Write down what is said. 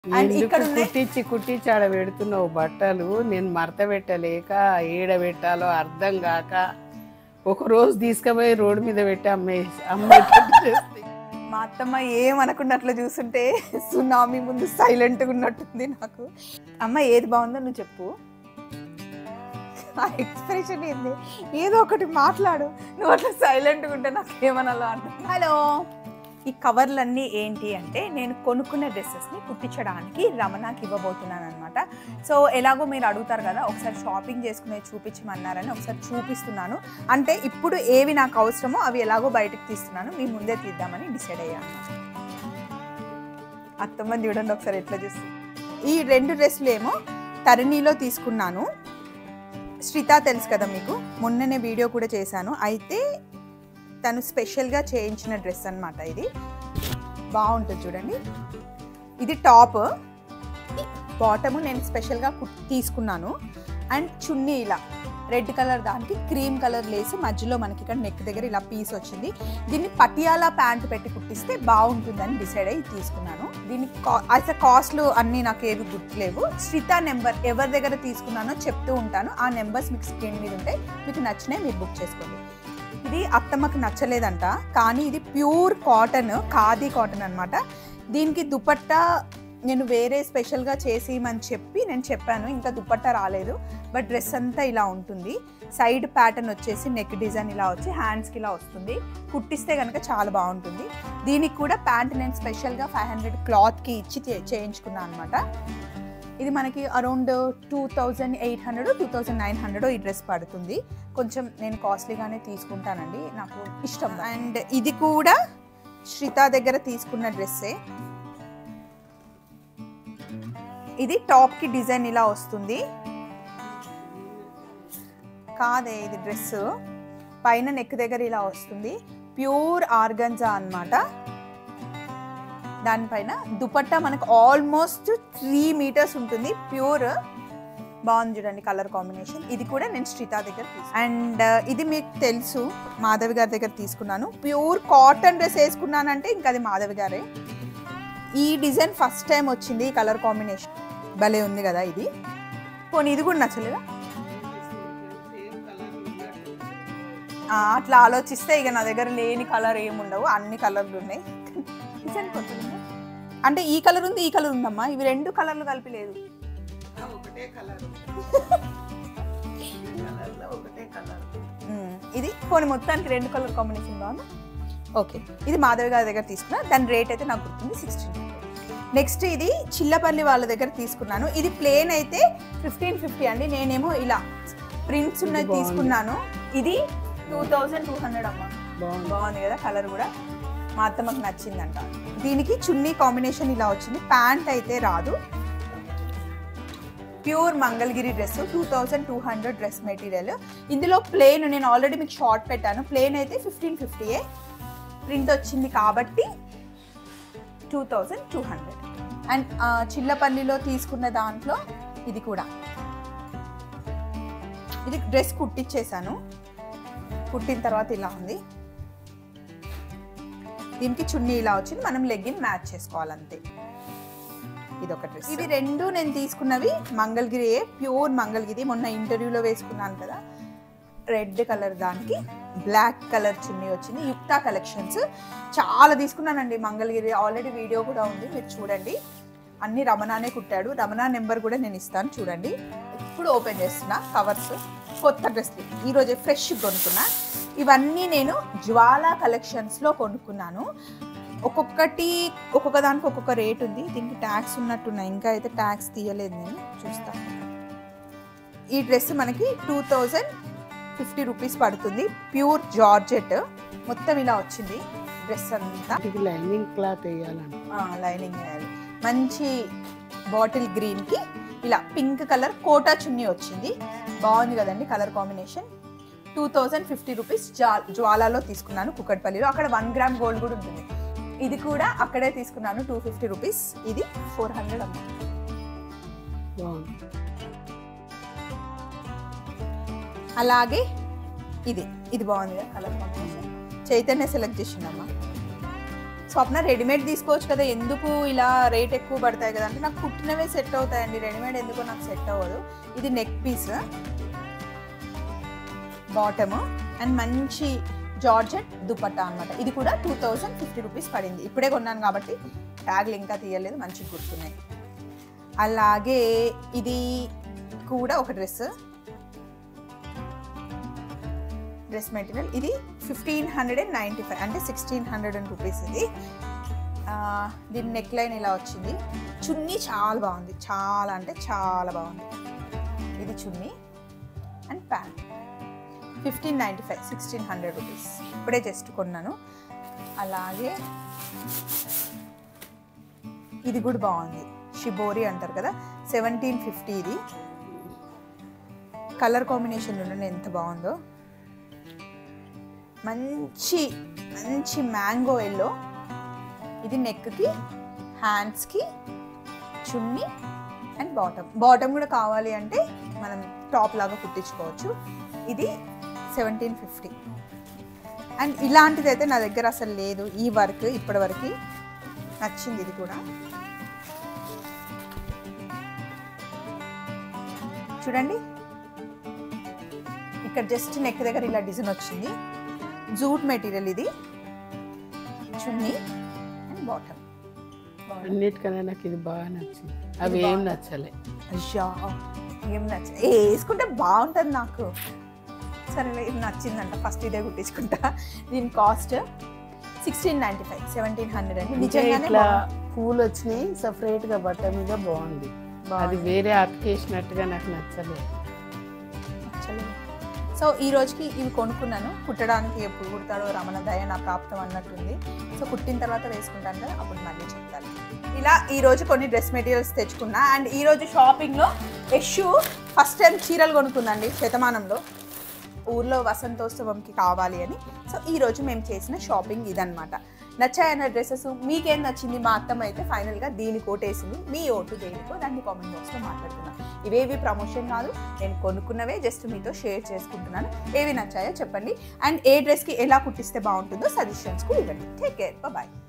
And ఇక్కడ కుట్టించి ఆడ పెడుతున్నావు బట్టలు. నేను మడత పెట్టలేక ఏడ పెట్టాలో అర్థం కాక ఒక రోజు తీసుకుపోయి రోడ్డు మీద పెట్టి అమ్మేటట్టు చేస్తాయి. మా అత్తమ్మ ఏమనుకున్నట్లు చూస్తుంటే సునామీ ముందు సైలెంట్గా ఉన్నట్టుంది నాకు. అమ్మ ఏది బాగుందో నువ్వు చెప్పు. ఆ ఎక్స్ప్రెషన్ ఏంది? ఏదో ఒకటి మాట్లాడు. నువ్వు అట్లా సైలెంట్గా ఉంటే నాకు ఏమనాలో అర్థం. హలో, ఈ కవర్లన్నీ ఏంటి అంటే నేను కొనుక్కునే డ్రెస్సెస్ని కుట్టించడానికి రమణకి ఇవ్వబోతున్నాను అనమాట. సో ఎలాగో మీరు అడుగుతారు కదా, ఒకసారి షాపింగ్ చేసుకునే చూపించమన్నారని ఒకసారి చూపిస్తున్నాను. అంటే ఇప్పుడు ఏవి నాకు అవసరమో అవి ఎలాగో బయటకు తీస్తున్నాను, మీ ముందే తీద్దామని డిసైడ్ అయ్యాను. అత్తమ్మ చూడండి ఒకసారి ఎట్లా చూస్తుంది. ఈ 2 డ్రెస్సులు ఏమో తరణిలో తీసుకున్నాను. శ్రీత తెలుసు కదా మీకు, మొన్ననే వీడియో కూడా చేశాను. అయితే తను స్పెషల్గా చేయించిన డ్రెస్ అనమాట. ఇది బాగుంటుంది చూడండి. ఇది టాప్, బాటము నేను స్పెషల్గా తీసుకున్నాను. అండ్ చున్నీ ఇలా రెడ్ కలర్, దానికి క్రీమ్ కలర్ లేసి మధ్యలో మనకి ఇక్కడ నెక్ దగ్గర ఇలా పీస్ వచ్చింది. దీన్ని పటియాలా ప్యాంట్ పెట్టి కుట్టిస్తే బాగుంటుందని డిసైడ్ అయ్యి తీసుకున్నాను. దీనికి అయితే కాస్ట్లు అన్నీ నాకు ఏవి గుర్తులేవు. శ్రీత నెంబర్ ఎవరి దగ్గర తీసుకున్నానో చెప్తూ ఉంటాను. ఆ నెంబర్స్ మీకు స్క్రీన్ మీద ఉంటాయి, మీకు నచ్చినాయి మీరు బుక్ చేసుకోండి. ఇది అత్తమ్మకు నచ్చలేదంట, కానీ ఇది ప్యూర్ కాటన్, ఖాదీ కాటన్ అనమాట. దీనికి దుపట్టా నేను వేరే స్పెషల్గా చేసేయమని చెప్పి నేను చెప్పాను, ఇంకా దుపట్టా రాలేదు. బట్ డ్రెస్ అంతా ఇలా ఉంటుంది. సైడ్ ప్యాటర్న్ వచ్చేసి నెక్ డిజైన్ ఇలా వచ్చి హ్యాండ్స్కి ఇలా వస్తుంది. కుట్టిస్తే కనుక చాలా బాగుంటుంది. దీనికి కూడా ప్యాంట్ నేను స్పెషల్గా 500 క్లాత్కి ఇచ్చి చేయించుకున్నాను అనమాట. ఇది మనకి అరౌండ్ 2800 2900 ఈ డ్రెస్ పడుతుంది. కొంచెం నేను కాస్ట్లీగానే తీసుకుంటానండి, నాకు ఇష్టం. అండ్ ఇది కూడా శ్రీత దగ్గర తీసుకున్న డ్రెస్సే. ఇది టాప్కి డిజైన్ ఇలా వస్తుంది. కాదే, ఇది డ్రెస్ పైన నెక్ దగ్గర ఇలా వస్తుంది. ప్యూర్ ఆర్గంజా అన్నమాట. దానిపైన దుపట్టా మనకు ఆల్మోస్ట్ 3 మీటర్స్ ఉంటుంది. ప్యూర్ బాగుంది చూడండి కలర్ కాంబినేషన్. ఇది కూడా నేను శ్రీత దగ్గర అండ్ ఇది మీకు తెలుసు మాధవి గారి దగ్గర తీసుకున్నాను. ప్యూర్ కాటన్ డ్రెస్ వేసుకున్నానంటే ఇంకా అది మాధవి గారే. ఈ డిజైన్ ఫస్ట్ టైం వచ్చింది, ఈ కలర్ కాంబినేషన్ భలే ఉంది కదా. ఇది పోనీ ఇది కూడా నచ్చలేదా? అట్లా ఆలోచిస్తే ఇక నా దగ్గర లేని కలర్ ఏముండవు, అన్ని కలర్లు ఉన్నాయి. డిజైన్ కొంచెం అంటే ఈ కలర్ ఉంది, ఈ కలర్ ఉందమ్మా. ఇవి 2 కలర్లు కలిపి లేదు, ఒకటే కలర్. ఇది పోనీ మొత్తానికి 2 కలర్ కాంబినేషన్ బాగుంది. ఓకే, ఇది మాధవి గారి దగ్గర తీసుకున్నా. దాని రేట్ అయితే నాకు గుర్తుంది 1600. నెక్స్ట్ ఇది చిల్లపల్లి వాళ్ళ దగ్గర తీసుకున్నాను. ఇది ప్లేన్ అయితే 1550 అండి. నేనేమో ఇలా ప్రింట్స్ ఉన్నది తీసుకున్నాను. ఇది 2200 అమ్మ. బాగుంది కదా కలర్ కూడా, మా అత్తమ్మకు నచ్చిందంట. దీనికి చున్నీ కాంబినేషన్ ఇలా వచ్చింది. ప్యాంట్ అయితే రాదు. Pure Mangalagiri dress 2200 dress material. ఇందులో ప్లేన్ నేను ఆల్రెడీ మీకు షార్ట్ పెట్టాను. ప్లేన్ అయితే 1550. ప్రింట్ వచ్చింది కాబట్టి 2200. అండ్ చిల్లపల్లిలో తీసుకున్న దాంట్లో ఇది కూడా, ఇది డ్రెస్ కుట్టించేసాను. కుట్టిన తర్వాత ఇలా ఉంది. దీనికి చున్నీ ఇలా వచ్చింది, మనం లెగ్గిన్ మ్యాచ్ చేసుకోవాలంతే. ఇది ఒక డ్రెస్. ఇవి 2 నేను తీసుకున్నవి మంగళగిరియే, ప్యూర్ మంగళగిరి. మొన్న ఇంటర్వ్యూలో వేసుకున్నాను కదా, రెడ్ కలర్ దానికి బ్లాక్ కలర్ చున్నీ వచ్చింది. యుక్తా కలెక్షన్స్ చాలా తీసుకున్నానండి మంగళగిరి. ఆల్రెడీ వీడియో కూడా ఉంది, మీరు చూడండి. అన్ని రమణానే కుట్టాడు. రమణా నెంబర్ కూడా నేను ఇస్తాను చూడండి. ఇప్పుడు ఓపెన్ చేస్తున్నా కవర్స్. కొత్త డ్రెస్లు ఈరోజే ఫ్రెష్ కొనుక్కున్నా. ఇవన్నీ నేను జ్వాలా కలెక్షన్స్లో కొనుక్కున్నాను. ఒక్కొక్క దానికి ఒక్కొక్క రేట్ ఉంది. దీనికి ట్యాక్స్ ఉన్నట్టున్నాయి, ఇంకా అయితే ట్యాక్స్ తీయలేదు, నేను చూస్తాను. ఈ డ్రెస్ మనకి 2050 రూపీస్ పడుతుంది. ప్యూర్ జార్జెట్ మొత్తం ఇలా వచ్చింది డ్రెస్ అంతా. లైనింగ్ క్లాత్ వేయాలండి, లైనింగ్ వేయాలి. మంచి బాటిల్ గ్రీన్కి ఇలా పింక్ కలర్ కోటా చున్నీ వచ్చింది. బాగుంది కదండి కలర్ కాంబినేషన్. 2050 రూపీస్ జ్వాలాలో తీసుకున్నాను, కుకట్పల్లిలో. అక్కడ 1 గ్రామ్ గోల్డ్ కూడా ఉంటుంది. ఇది కూడా అక్కడే తీసుకున్నాను, 250 రూపీస్. ఇది 400 అమ్మ. అలాగే ఇది బాగుంది కదా కలర్ కాంబినేషన్. చైతన్య సెలెక్ట్ చేసిందమ్మా. స్వప్న రెడీమేడ్ తీసుకోవచ్చు కదా, ఎందుకు ఇలా రేట్ ఎక్కువ పడతాయి కదా అంటే నాకు కుట్టినవే సెట్ అవుతాయండి, రెడీమేడ్ ఎందుకో నాకు సెట్ అవ్వదు. ఇది నెక్ పీస్, బాటమ్ అండ్ మంచి జార్జెట్ దుపట్టా అనమాట. ఇది కూడా 2050 రూపీస్ పడింది. ఇప్పుడే కొన్నాను కాబట్టి ట్యాగ్లు ఇంకా తీయలేదు, మంచిగా గుర్తున్నాయి. అలాగే ఇది కూడా ఒక డ్రెస్ మెటీరియల్. ఇది 1595 అంటే 1600 రూపీస్. ఇది దీని నెక్ లైన్ ఇలా వచ్చింది. చున్నీ చాలా బాగుంది, చాలా అంటే చాలా బాగుంది. ఇది చున్నీ అండ్ ప్యాంట్ 1595 1600 రూపీస్. ఇప్పుడే జస్ట్ కొన్నాను. అలాగే ఇది కూడా బాగుంది, షిబోరి అంటారు కదా, 1750. ఇది కలర్ కాంబినేషన్ చూడండి ఎంత బాగుందో, మంచి మంచి మ్యాంగో ఎల్లో. ఇది నెక్కి, హ్యాండ్స్కి చున్నీ అండ్ బాటమ్ కూడా కావాలి అంటే మనం టాప్ లాగా కుట్టించుకోవచ్చు. ఇది 1750. అండ్ ఇలాంటిది అయితే నా దగ్గర అసలు లేదు ఈ వర్క్, ఇప్పటివరకు నచ్చింది. ఇది కూడా చూడండి, ఇక్కడ జస్ట్ నెక్ దగ్గర ఇలా డిజైన్ వచ్చింది. Jute material. ఇది చున్నీ అండ్ బాటమ్. అన్నిటికన్నా నాకు ఇది బాగా నచ్చింది, అవి ఏం నచ్చలే. అయ్యా ఏం వేసుకుంటే బాగుంటుంది నాకు. సరే ఇది నచ్చిందంట, ఫస్ట్ ఇదే కుట్టించుకుంటా. దీని కాస్ట్ 1695 1700 అండి. నిజంగానే పూలు వచ్చినాయి సపరేట్ గా బట్ట మీద బాగుంది. అది వేరే అతికేసినట్టుగా నాకు నచ్చలేదు. సో ఈ రోజుకి ఇవి కొనుక్కున్నాను. కుట్టడానికి ఎప్పుడు కుడతాడో రమణ దయ నా ప్రాప్తం అన్నట్టుంది. సో కుట్టిన తర్వాత వేసుకుంటాను కదా, అప్పుడు మళ్ళీ చెప్తాను. ఇలా ఈరోజు కొన్ని డ్రెస్ మెటీరియల్స్ తెచ్చుకున్నా. అండ్ ఈరోజు షాపింగ్లో యశు ఫస్ట్ టైం చీరలు కొనుక్కుందండి శతమానంలో. ఊర్లో వసంతోత్సవంకి కావాలి అని. సో ఈరోజు మేము చేసిన షాపింగ్ ఇదనమాట. నచ్చాయన్న డ్రెస్సెస్ మీకేం నచ్చింది? మా అత్తమ్మ అయితే ఫైనల్గా దీని కోటేసింది. మీ ఓటు దేనికో దాన్ని కామెంట్ బాక్స్లో మాట్లాడుతున్నాం. ఇవేవి ప్రమోషన్ కాదు, నేను కొనుక్కున్నవే జస్ట్ మీతో షేర్ చేసుకుంటున్నాను. ఏవి నచ్చాయో చెప్పండి. అండ్ ఏ డ్రెస్కి ఎలా కుట్టిస్తే బాగుంటుందో సజెషన్స్కు ఇవ్వండి. Take care, bye.